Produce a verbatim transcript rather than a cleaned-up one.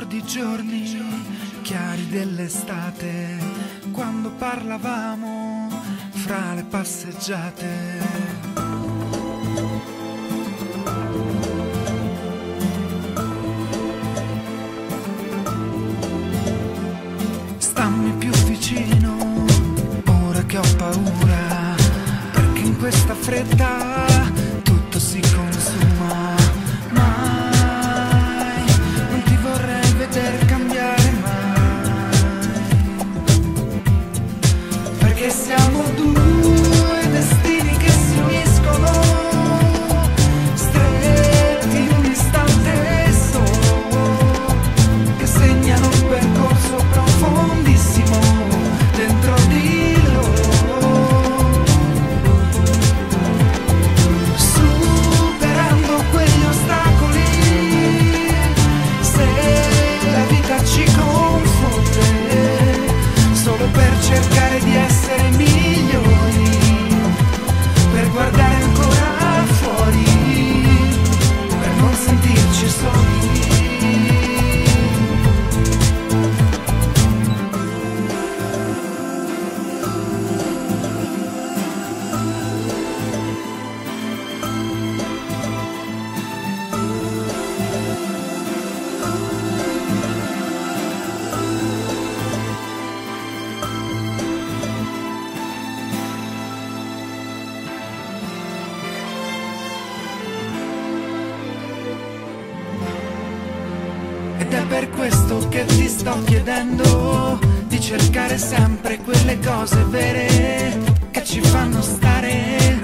ricordi i giorni chiari dell'estate, quando parlavamo fra le passeggiate. Stammi più vicino, ora che ho paura, perché in questa fretta tutto si consuma. Mai, non ti vorrei vedere cambiare mai, perché siamo due destini che si uniscono, stretti in un istante solo, che segnano un percorso profondissimo dentro di loro, superando quegli ostacoli. Se la vita ci confonde solo per cercare di essere migliori, per guardare ancora fuori, per non sentirci soli. Ed è per questo che ti sto chiedendo di cercare sempre quelle cose vere che ci fanno stare